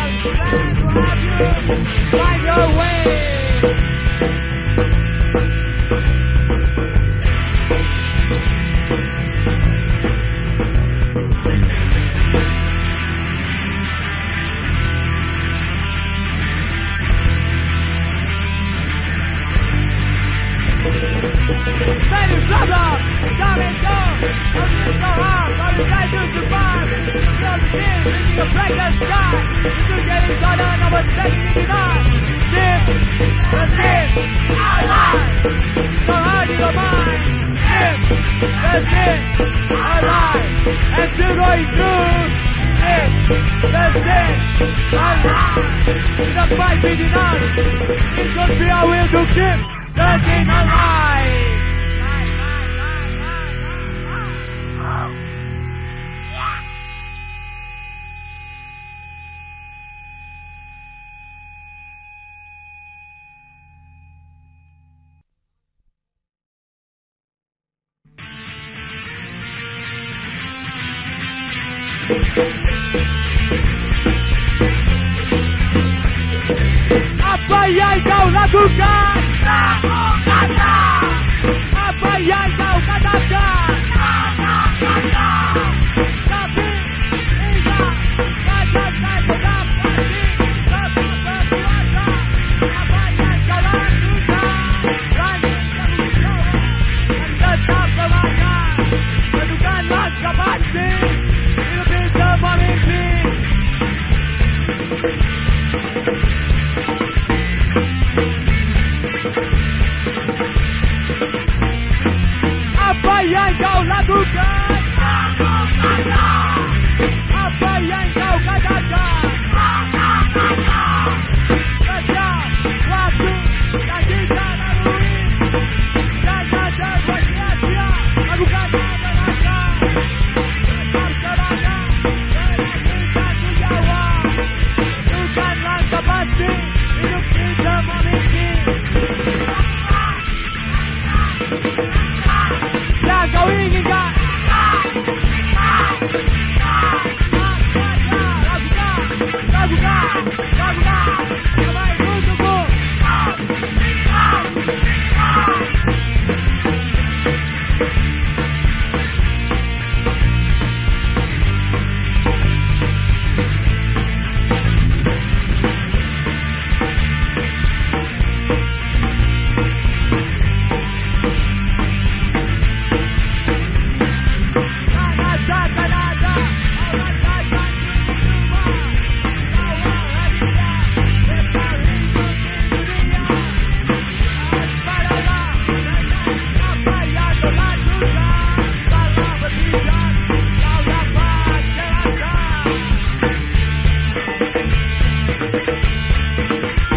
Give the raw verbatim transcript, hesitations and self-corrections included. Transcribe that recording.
glad to have you find your way. Many problems come and go, everything's so hard, all you try to survive. Feel the sin, reaching a break the sky. This is getting sudden, I was taking it enough. Sin, the sin, our life. No heart in your mind. Sin, the sin, our life. And still going through. Sin, the sin, our life. With a fight within us, it could be our will to keep the sin alive. Apa yang kau lakukan? Lakukanlah. Apa yang kau katakan? Katakanlah. Tapi ingat, katakan tetap pasti, tetap berkuasa. Apa yang kau lakukan? Lanjutkan usaha dan tetap semangat. Tentukan langkah pasti, hidupi semua mimpi. Apa yang kau lakukan? Lakukanlah. Apa yang kau katakan? Katakanlah. Setiap waktu yang kita lalui, jangan terbuat sia-sia, lakukan langkah. Tetap semangat, berani tanggung jawab. Tentukan langkah pasti, hidup di semua mimpi. Yang kau inginkan. Lakukan, lakukan, lakukan. Terbaik untukmu. We'll be right back.